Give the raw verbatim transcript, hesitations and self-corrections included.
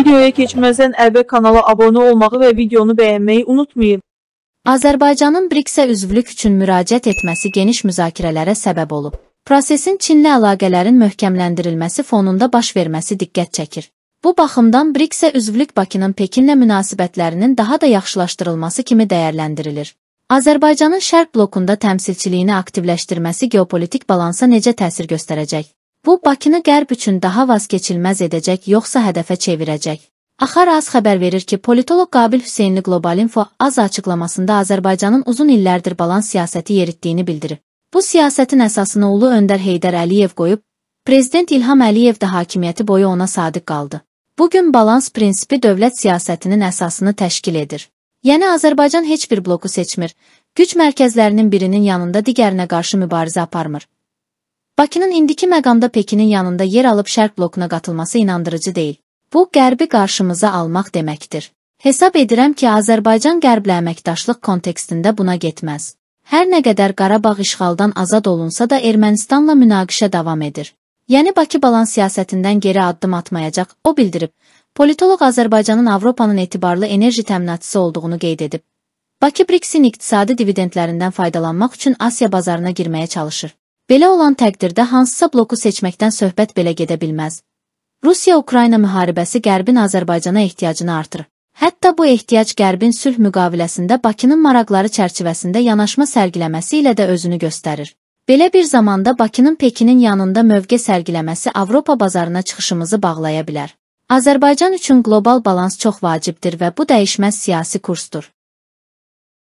Videoya keçməzdən əvvəl kanala abunə olmağı və videonu bəyənməyi unutmayın. Azərbaycanın BRICS-ə üzvlük üçün müraciət etməsi geniş müzakirələrə səbəb olub. Prosesin Çinlə əlaqələrin möhkəmləndirilməsi fonunda baş verməsi diqqət çəkir. Bu baxımdan BRICS-ə üzvlük Bakının Pekinlə münasibətlərinin daha da yaxşılaşdırılması kimi dəyərləndirilir. Azərbaycanın Şərq blokunda təmsilçiliyini aktivləşdirməsi geopolitik balansa necə təsir göstərəcək? Bu, Bakını Qərb üçün daha vazkeçilməz edəcək, yoxsa hədəfə çevirəcək? Axar Az xəbər verir ki, politoloq Qabil Hüseynli Qlobal Info Az açıqlamasında Azərbaycanın uzun illərdir balans siyasəti yeritdiyini bildirib. Bu siyasətin əsasını Ulu Öndər Heydər Əliyev qoyub, Prezident İlham Əliyev də hakimiyyəti boyu ona sadiq qaldı. Bugün balans prinsipi dövlət siyasətinin əsasını təşkil edir. Yəni Azərbaycan heç bir bloku seçmir, güc mərkəzlərinin birinin yanında digərinə qarşı mübarizə aparmır. Bakının indiki məqamda Pekinin yanında yer alıb Şərq blokuna qatılması inandırıcı deyil. Bu, Qərbi qarşımıza almaq deməkdir. Hesab edirəm ki, Azərbaycan Qərblə əməkdaşlıq kontekstində buna getməz. Hər nə qədər Qarabağ işğaldan azad olunsa da Ermənistanla münaqişə davam edir. Yəni Bakı balans siyasətindən geri addım atmayacaq, o bildirib. Politoloq Azərbaycanın Avropanın etibarlı enerji təminatçısı olduğunu qeyd edib. Bakı BRICS-in iqtisadi dividendlərindən faydalanmaq üçün Asiya bazarına girməyə çalışır. Belə olan təqdirdə hansısa bloku seçməkdən söhbət belə gedə bilməz. Rusiya-Ukrayna müharibəsi Qərbin Azərbaycana ehtiyacını artırır. Hətta bu ehtiyac Qərbin sülh müqaviləsində Bakının maraqları çərçivəsində yanaşma sərgiləməsi ilə də özünü göstərir. Belə bir zamanda Bakının Pekinin yanında mövqe sərgiləməsi Avropa bazarına çıxışımızı bağlaya bilər. Azərbaycan üçün qlobal balans çox vacibdir və bu dəyişməz siyasi kursdur.